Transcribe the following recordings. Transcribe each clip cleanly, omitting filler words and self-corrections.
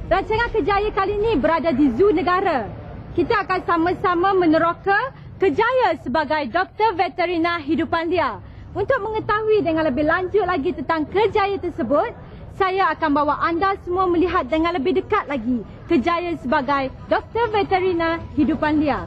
Rancangan Kejaya kali ini berada di Zoo Negara. Kita akan sama-sama meneroka kejaya sebagai Doktor Veterina Hidupan Liar. Untuk mengetahui dengan lebih lanjut lagi tentang kejaya tersebut, saya akan bawa anda semua melihat dengan lebih dekat lagi kejaya sebagai Doktor Veterina Hidupan Liar.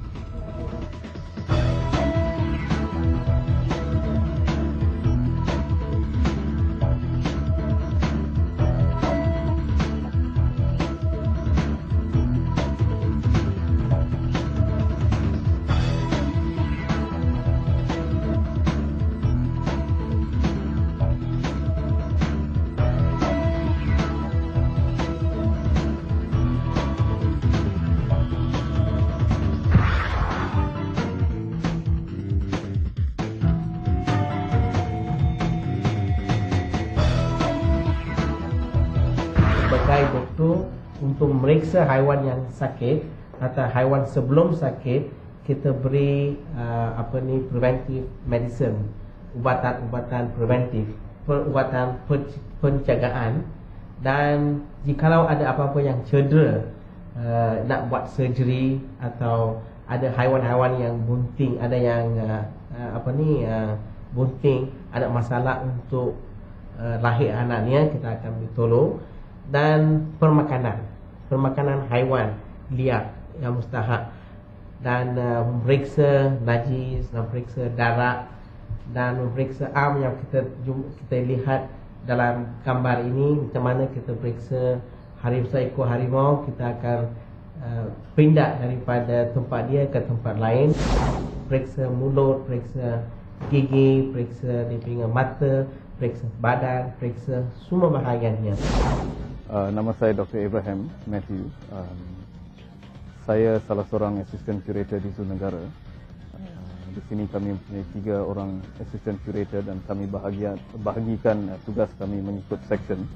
Sebagai doktor untuk memeriksa haiwan yang sakit atau haiwan sebelum sakit, kita beri preventive medicine, ubatan-ubatan preventif, perubatan pencegahan. Dan jikalau ada apa-apa yang cedera, nak buat surgery, atau ada haiwan-haiwan yang bunting, ada yang bunting, ada masalah untuk lahir anaknya, kita akan tolong. Dan permakanan haiwan liar yang mustahak, dan memeriksa najis, memeriksa darah, dan memeriksa arm yang kita lihat dalam gambar ini. Macam mana kita periksa seekor harimau, kita akan pindah daripada tempat dia ke tempat lain, periksa mulut, periksa gigi, periksa dia punya mata, periksa badan, periksa semua bahagiannya. Nama saya Dr. Abraham Matthew. Saya salah seorang assistant curator di Zoo Negara. Di sini kami mempunyai 3 orang assistant curator dan kami bahagikan tugas kami mengikut section.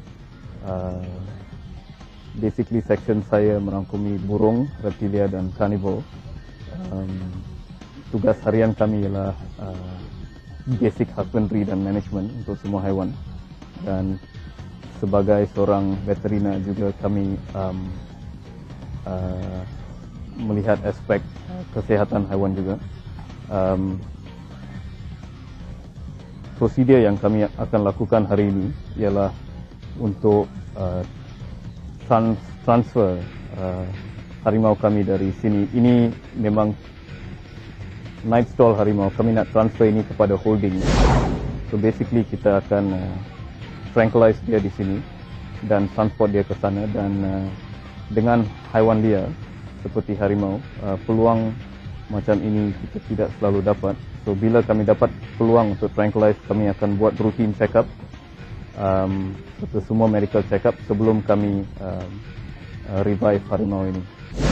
Basically section saya merangkumi burung, reptilia dan carnivore. Tugas harian kami ialah basic husbandry dan management untuk semua haiwan. Dan sebagai seorang veterina juga kami melihat aspek kesihatan haiwan juga. Prosedur yang kami akan lakukan hari ini ialah untuk transfer harimau kami dari sini. Ini memang night stall harimau, kami nak transfer ini kepada holding. So basically kita akan tranquilize dia di sini dan transport dia ke sana. Dan dengan haiwan liar seperti harimau, peluang macam ini kita tidak selalu dapat. So bila kami dapat peluang untuk tranquilize, kami akan buat routine check up, semua medical check up sebelum kami revive harimau ini.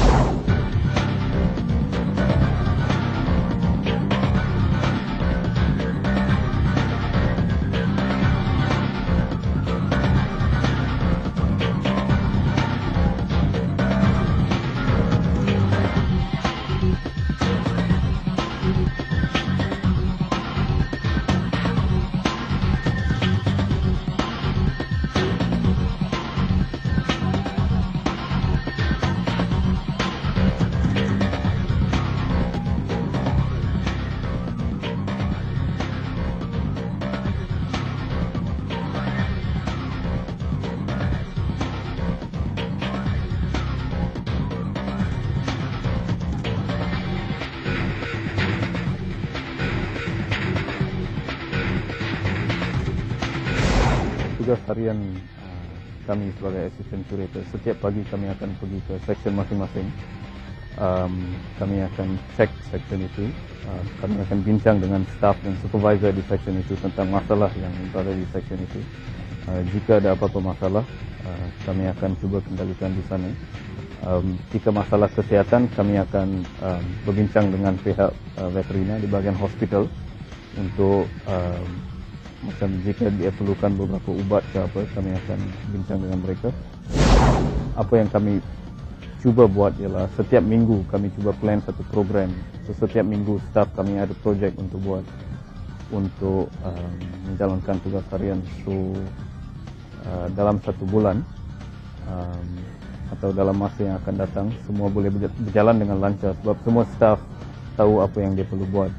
Tugas harian kami sebagai assistant curator, setiap pagi kami akan pergi ke section masing-masing. Kami akan cek section itu, kami akan bincang dengan staff dan supervisor di section itu tentang masalah yang berada di section itu. Jika ada apa-apa masalah, kami akan cuba kendalikan di sana. Jika masalah kesihatan, kami akan berbincang dengan pihak veterina di bahagian hospital untuk macam jika dia perlukan beberapa ubat ke apa, kami akan bincang dengan mereka. Apa yang kami cuba buat ialah setiap minggu kami cuba plan satu program. So, setiap minggu staff kami ada projek untuk buat, untuk menjalankan tugas harian. So dalam satu bulan atau dalam masa yang akan datang semua boleh berjalan dengan lancar sebab semua staff tahu apa yang dia perlu buat.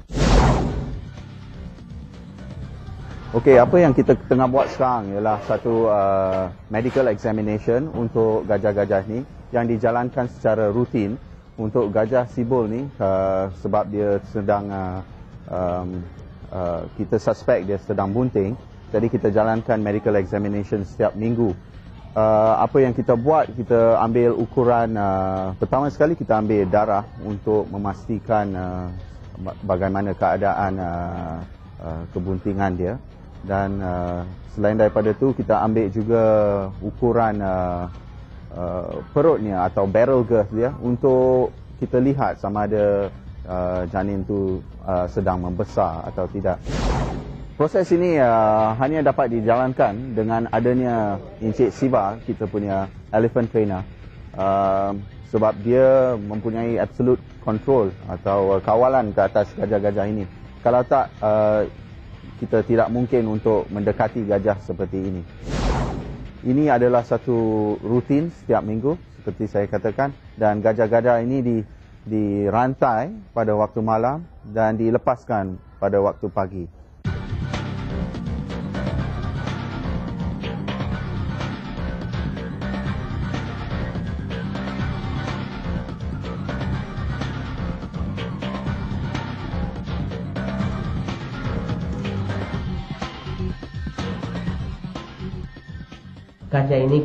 Okey, apa yang kita tengah buat sekarang ialah satu medical examination untuk gajah-gajah ni yang dijalankan secara rutin untuk gajah sibul ni sebab dia sedang kita suspek dia sedang bunting. Jadi kita jalankan medical examination setiap minggu. Apa yang kita buat, kita ambil ukuran, pertama sekali kita ambil darah untuk memastikan bagaimana keadaan kebuntingan dia. Dan selain daripada itu kita ambil juga ukuran perutnya atau barrel girth dia untuk kita lihat sama ada janin tu sedang membesar atau tidak. Proses ini hanya dapat dijalankan dengan adanya Encik Siva, kita punya elephant trainer, sebab dia mempunyai absolute control atau kawalan ke atas gajah-gajah ini. Kalau tak, kita tidak mungkin untuk mendekati gajah seperti ini. Ini adalah satu rutin setiap minggu seperti saya katakan, dan gajah-gajah ini dirantai pada waktu malam dan dilepaskan pada waktu pagi. Gajah ini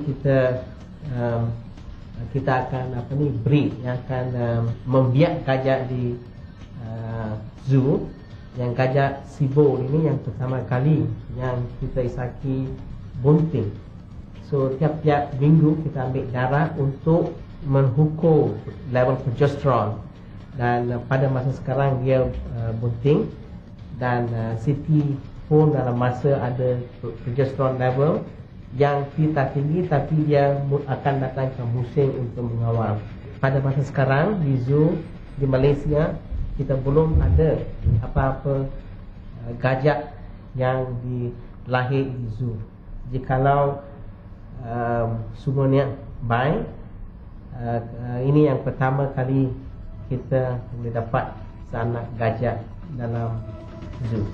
kita akan breed, yang akan membiak gajah di zoo. Yang gajah sibul ini yang pertama kali yang kita isaki bunting. So tiap-tiap minggu kita ambil darah untuk mengukur level progesterone, dan pada masa sekarang dia bunting, dan Siti pun dalam masa ada progesterone level yang tidak tinggi, tapi dia akan datang ke musim untuk mengawal. Pada masa sekarang di zoo di Malaysia kita belum ada apa-apa gajah yang dilahir di zoo. Jikalau semuanya baik, ini yang pertama kali kita boleh dapat seanak gajah dalam zoo.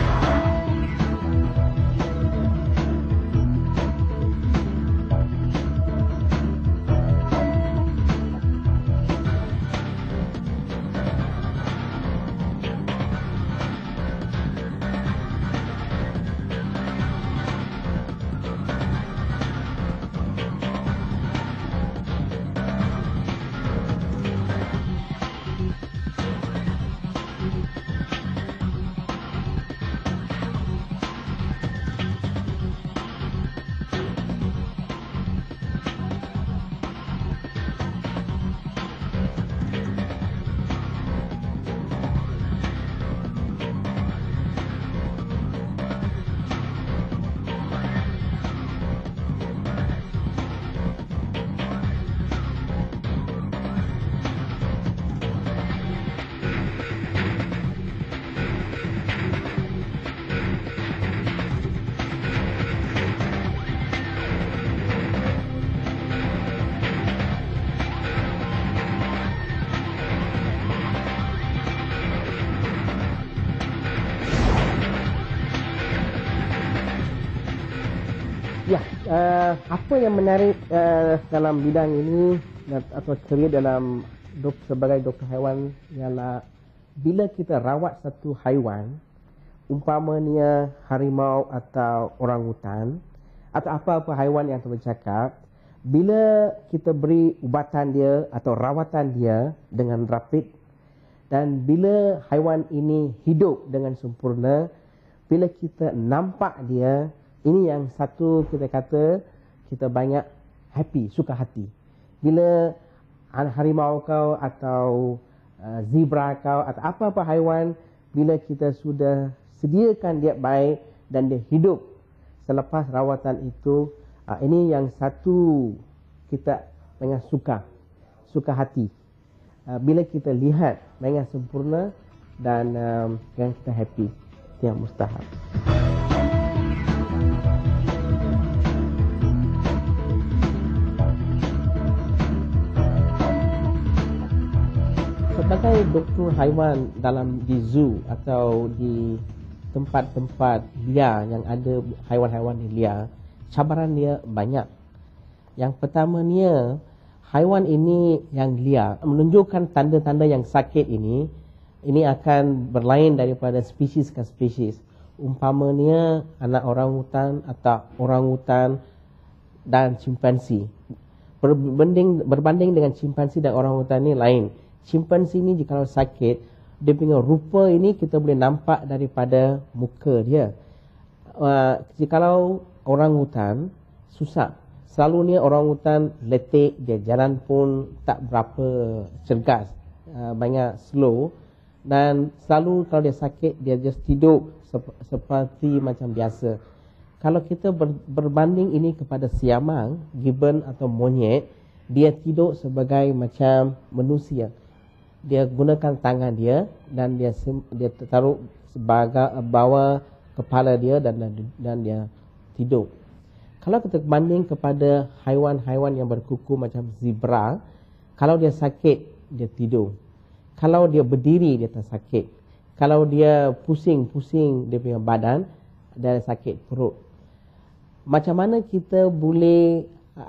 Ya, apa yang menarik dalam bidang ini atau kerja dalam sebagai doktor haiwan ialah bila kita rawat satu haiwan, umpamanya harimau atau orangutan atau apa-apa haiwan yang tercakap, bila kita beri ubatan dia atau rawatan dia dengan rapid, dan bila haiwan ini hidup dengan sempurna, bila kita nampak dia, ini yang satu kita kata kita banyak happy, suka hati. Bila harimau kau atau zebra kau atau apa-apa haiwan, bila kita sudah sediakan dia baik dan dia hidup selepas rawatan itu, ini yang satu kita banyak suka hati. Bila kita lihat banyak sempurna dan yang kita happy, yang mustahab. sebagai doktor haiwan dalam di zoo atau di tempat-tempat liar yang ada haiwan-haiwan liar, cabaran dia banyak. Yang pertamanya, haiwan ini yang liar menunjukkan tanda-tanda yang sakit ini akan berlain daripada spesies ke spesies. Umpamanya anak orangutan atau orangutan dan chimpanzee. Berbanding dengan chimpanzee dan orangutan ni lain. Chimpanzee ni jika sakit, dia punya rupa ini kita boleh nampak daripada muka dia. Jikalau orangutan susah. Selalunya orangutan letik, dia jalan pun tak berapa cergas, banyak slow, dan selalu kalau dia sakit dia just tidur seperti macam biasa. Kalau kita berbanding ini kepada siamang, gibbon atau monyet, dia tidur sebagai macam manusia. Dia gunakan tangan dia dan dia taruh sebagai bawah kepala dia dan dia tidur. Kalau kita banding kepada haiwan-haiwan yang berkuku macam zebra, kalau dia sakit dia tidur. Kalau dia berdiri dia tak sakit. Kalau dia pusing-pusing dia punya badan, dia sakit perut. Macam mana kita boleh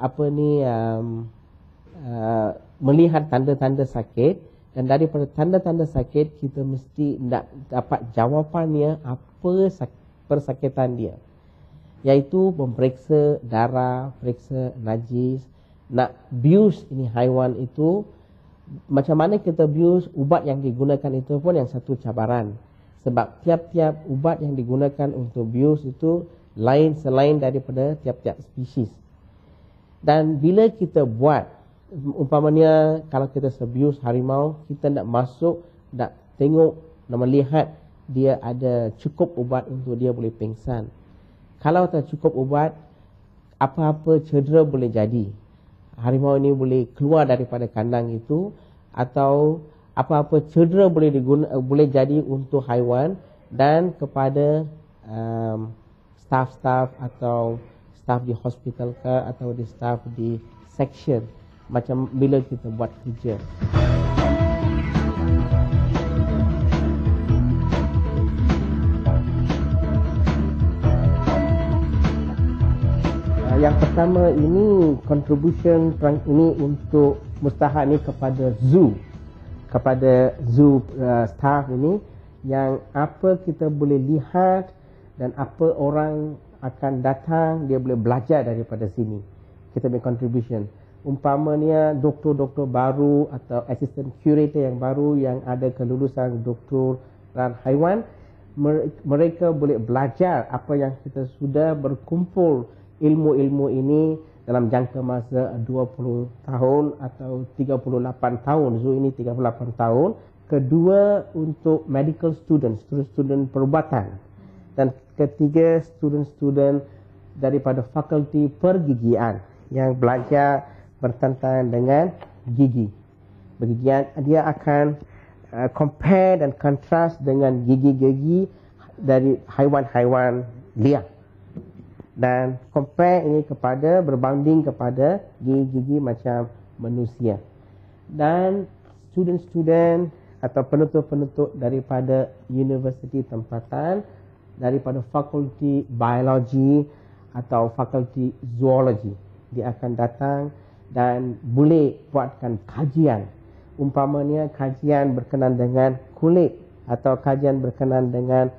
melihat tanda-tanda sakit, dan daripada tanda-tanda sakit kita mesti nak dapat jawapannya apa persakitan dia, iaitu memeriksa darah, periksa najis, nak bius ini haiwan itu. Macam mana kita bius, ubat yang digunakan itu pun yang satu cabaran, sebab tiap-tiap ubat yang digunakan untuk bius itu lain selain daripada tiap-tiap spesies. Dan bila kita buat, umpamanya kalau kita sebius harimau, kita nak masuk, nak tengok, nak melihat dia ada cukup ubat untuk dia boleh pingsan. Kalau tak cukup ubat, apa-apa cedera boleh jadi. Harimau ini boleh keluar daripada kandang itu, atau apa-apa cedera boleh jadi untuk haiwan dan kepada staff-staff atau staff di hospital ke atau di staff di section, macam bila kita buat kerja. Yang pertama ini contribution ini untuk Mustahak ni kepada zoo staff ini, yang apa kita boleh lihat dan apa orang akan datang, dia boleh belajar daripada sini. Kita punya contribution. Umpamanya doktor-doktor baru atau assistant curator yang baru yang ada kelulusan doktor dan haiwan, mereka boleh belajar apa yang kita sudah berkumpul ilmu-ilmu ini dalam jangka masa 20 tahun atau 38 tahun. Zoo ini 38 tahun. Kedua, untuk medical students, student perubatan. Dan ketiga, student daripada fakulti pergigian yang belajar bertentang dengan gigi. Bergigian, dia akan compare dan kontras dengan gigi-gigi dari haiwan-haiwan liar. Dan compare ini berbanding kepada gigi-gigi macam manusia. Dan student atau penutur-penutur daripada universiti tempatan, daripada fakulti biologi atau fakulti zoologi, dia akan datang dan boleh buatkan kajian. Umpamanya kajian berkenaan dengan kulit atau kajian berkenaan dengan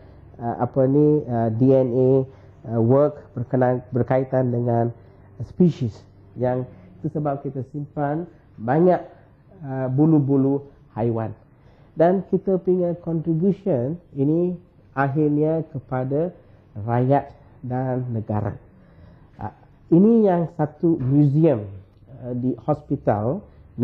DNA work berkaitan dengan spesies, yang itu sebab kita simpan banyak bulu-bulu haiwan. Dan kita punya contribution ini akhirnya kepada rakyat dan negara. Ini yang satu museum di hospital,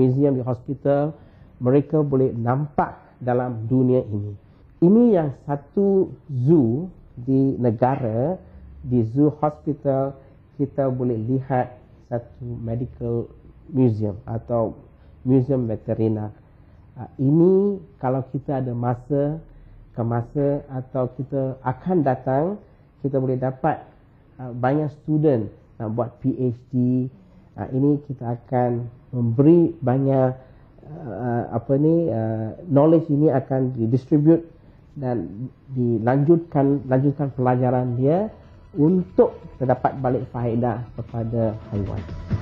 mereka boleh nampak dalam dunia ini. Ini yang satu zoo di negara, di zoo hospital kita boleh lihat satu medical museum atau museum veteriner. Ini kalau kita ada masa atau kita akan datang, kita boleh dapat banyak student nak buat PhD. Ini kita akan memberi banyak knowledge ini akan didistribute dan dilanjutkan pelajaran dia untuk terdapat balik faedah kepada haiwan.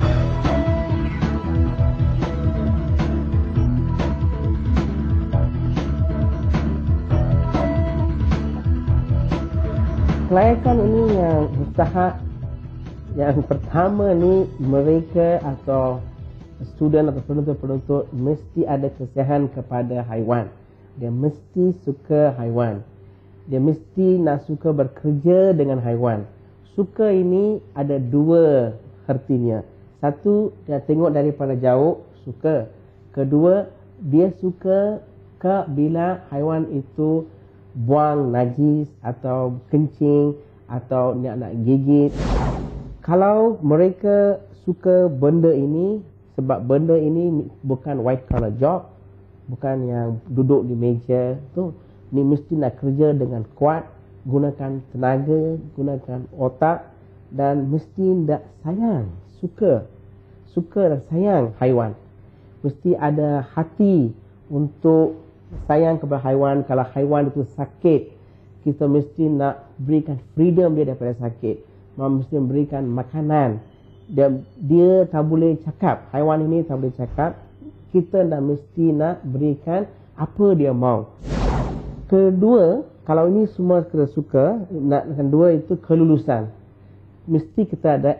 Kelayakan ini yang mustahak, yang pertama ni mereka atau student atau penuntut-penuntut mesti ada kasihan kepada haiwan. Dia mesti suka haiwan. Dia mesti nak suka bekerja dengan haiwan. Suka ini ada dua artinya. Satu, dia tengok daripada jauh, suka. Kedua, dia suka bila haiwan itu buang najis atau kencing atau nak gigit. Kalau mereka suka benda ini, sebab benda ini bukan white collar job, bukan yang duduk di meja tu, ni mesti nak kerja dengan kuat, gunakan tenaga, gunakan otak dan mesti nak sayang, suka dan sayang haiwan. Mesti ada hati untuk sayang kepada haiwan. Kalau haiwan itu sakit, kita mesti nak berikan freedom dia daripada sakit. Mesti memberikan makanan. Dia tak boleh cakap, haiwan ini tak boleh cakap. Kita mesti nak berikan apa dia mau. Kedua, kalau ini semua kita suka, kedua itu kelulusan. Mesti kita ada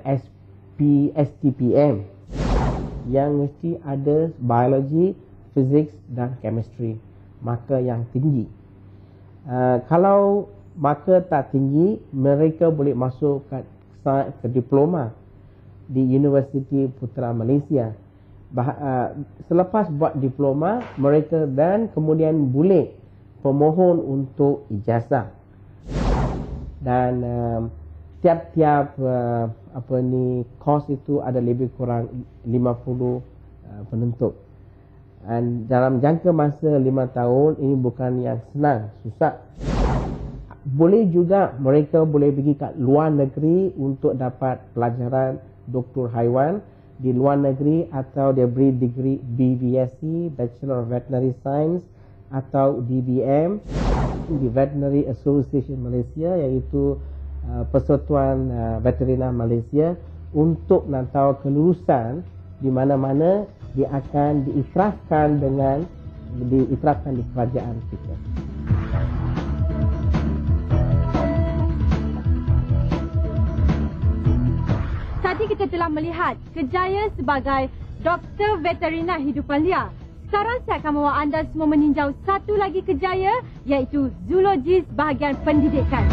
STPM yang mesti ada biology, physics dan chemistry. Markah yang tinggi. Kalau markah tak tinggi, mereka boleh masuk ke diploma di Universiti Putra Malaysia. Selepas buat diploma, mereka dan kemudian boleh pemohon untuk ijazah. Dan tiap-tiap kos itu ada lebih kurang 50 penuntut. Dan dalam jangka masa 5 tahun, ini bukan yang senang, susah. Boleh juga mereka boleh pergi ke luar negeri untuk dapat pelajaran doktor haiwan di luar negeri, atau dia beri degree BVSC, Bachelor of Veterinary Science, atau DBM di Veterinary Association Malaysia, iaitu Persatuan Veteriner Malaysia, untuk nak tahu kelulusan di mana-mana dia akan diiktirafkan di kerajaan kita. Tadi kita telah melihat kejayaan sebagai Doktor Veteriner Hidupan Liar. Sekarang saya akan membawa anda semua meninjau satu lagi kejayaan, iaitu zoologis bahagian pendidikan.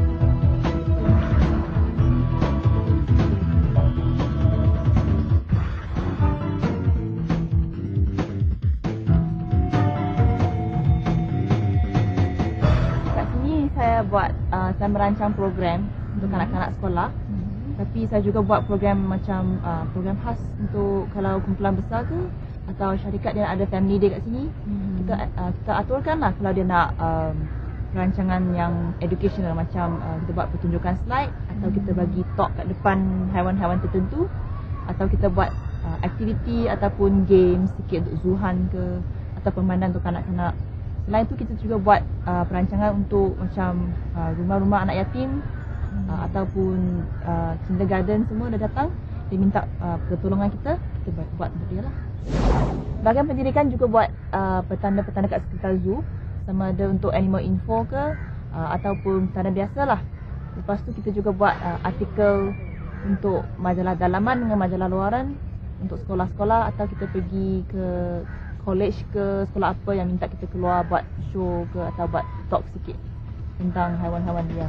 Saya merancang program untuk kanak-kanak sekolah, tapi saya juga buat program macam program khas untuk kalau kumpulan besar ke atau syarikat dia ada family day kat sini. Kita aturkan lah kalau dia nak rancangan yang educational, macam kita buat pertunjukan slide, atau kita bagi talk kat depan haiwan-haiwan tertentu, atau kita buat aktiviti ataupun game sikit untuk zuhan ke atau permainan untuk kanak-kanak. Selain itu kita juga buat perancangan untuk macam rumah-rumah anak yatim ataupun kindergarten, semua dah datang. Dia minta pertolongan kita buat untuk dia lah. Bahagian pendidikan juga buat petanda-petanda kat sekitar zoo, sama ada untuk animal info ke ataupun tanda biasa lah. Lepas tu kita juga buat artikel untuk majalah dalaman dengan majalah luaran untuk sekolah-sekolah, atau kita pergi ke college ke sekolah apa yang minta kita keluar buat show ke atau buat talk sikit tentang haiwan-haiwan liar.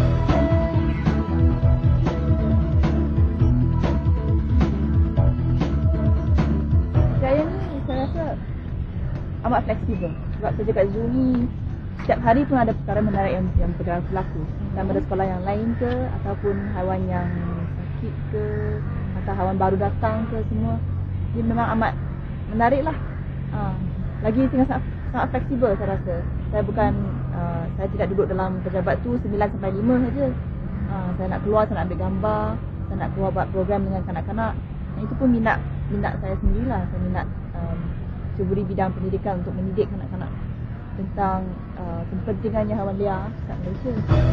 Saya ni saya rasa amat fleksibel sebab kerja kat zoo ni setiap hari pun ada perkara menarik yang berlaku. Sama ada sekolah yang lain ke ataupun haiwan yang sakit ke atau haiwan baru datang ke, semua dia memang amat menarik lah. Lagi sangat fleksibel saya rasa. Saya tidak duduk dalam pejabat tu 9 sampai 5 saja. Saya nak keluar, saya nak ambil gambar, saya nak keluar buat program dengan kanak-kanak. Itu pun minat saya sendirilah. Saya minat ceburi bidang pendidikan untuk mendidik kanak-kanak tentang kepentingannya haiwan liar kat Malaysia.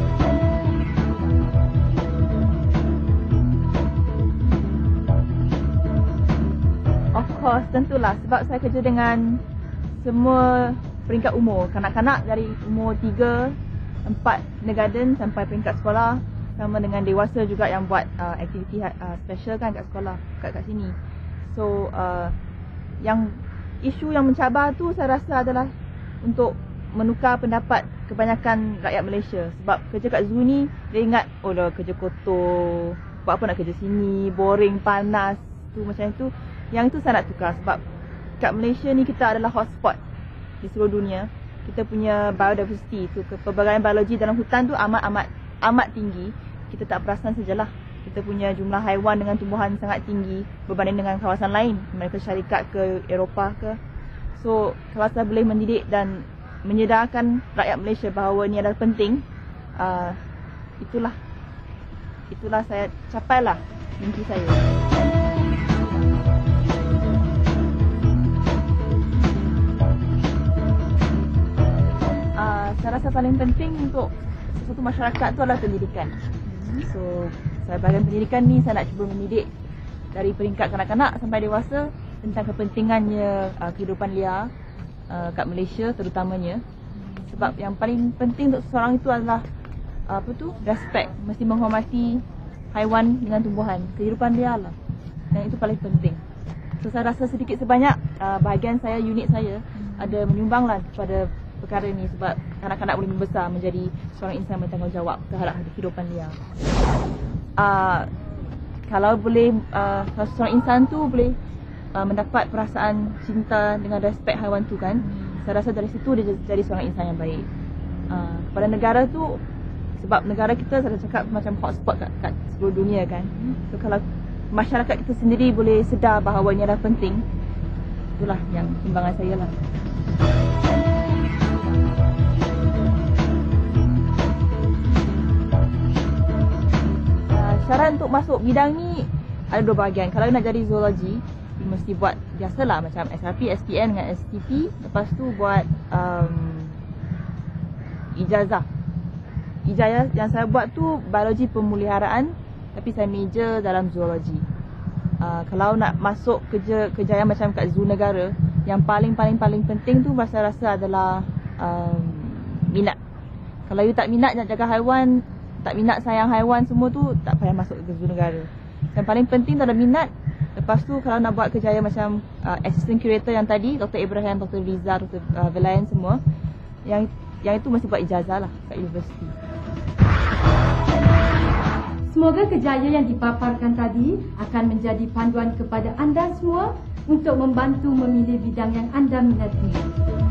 Of course, tentulah sebab saya kerja dengan semua peringkat umur. Kanak-kanak dari umur 3, 4 kindergarten sampai peringkat sekolah, sama dengan dewasa juga yang buat aktiviti special kan kat sekolah, kat sini. So, yang isu yang mencabar tu saya rasa adalah untuk menukar pendapat kebanyakan rakyat Malaysia. Sebab kerja kat zoo ni, dia ingat, oh dah kerja kotor, buat apa nak kerja sini, boring, panas, tu macam itu. Yang itu saya nak tukar sebab kat Malaysia ni kita adalah hotspot di seluruh dunia. Kita punya biodiversity tu, kepelbagaian biologi dalam hutan tu amat tinggi. Kita tak perasan sajalah. Kita punya jumlah haiwan dengan tumbuhan sangat tinggi berbanding dengan kawasan lain, Amerika Syarikat ke Eropah ke. So, kalau saya boleh mendidik dan menyedarkan rakyat Malaysia bahawa ini adalah penting, itulah saya capailah mimpi saya. Saya rasa paling penting untuk sesuatu masyarakat tu adalah pendidikan. So, saya bahagian pendidikan ni saya nak cuba mendidik dari peringkat kanak-kanak sampai dewasa tentang kepentingannya kehidupan liar kat Malaysia terutamanya. Sebab yang paling penting untuk seseorang itu adalah respect, mesti menghormati haiwan dengan tumbuhan, kehidupan liar lah. Dan itu paling penting. So, saya rasa sedikit sebanyak bahagian saya, unit saya ada menyumbanglah kepada perkara ini sebab kanak-kanak boleh membesar menjadi seorang insan bertanggungjawab terhadap kehidupan liar. Kalau boleh seorang insan tu boleh mendapat perasaan cinta dengan respect haiwan tu kan, saya rasa dari situ dia jadi seorang insan yang baik. Kepada negara tu, sebab negara kita saya cakap macam hotspot kat seluruh dunia kan. So kalau masyarakat kita sendiri boleh sedar bahawa ini adalah penting, itulah yang sumbangan saya lah. Syarat untuk masuk bidang ni ada 2 bahagian. Kalau nak jadi zoologi, mesti buat biasalah macam SRP, SPM dengan STP. Lepas tu buat ijazah. Ijazah yang saya buat tu biologi pemeliharaan, tapi saya major dalam zoologi. Kalau nak masuk kerjaya macam kat zoo negara, yang paling penting tu saya rasa adalah minat. Kalau you tak minat nak jaga haiwan, tak minat sayang haiwan semua tu, tak payah masuk ke zoo negara. Yang paling penting tu ada minat. Lepas tu kalau nak buat kerjaya macam assistant curator yang tadi, Dr. Abraham, Dr. Riza, Dr. Velayan semua, yang itu mesti buat ijazah lah kat universiti. Semoga kejayaan yang dipaparkan tadi akan menjadi panduan kepada anda semua untuk membantu memilih bidang yang anda minati.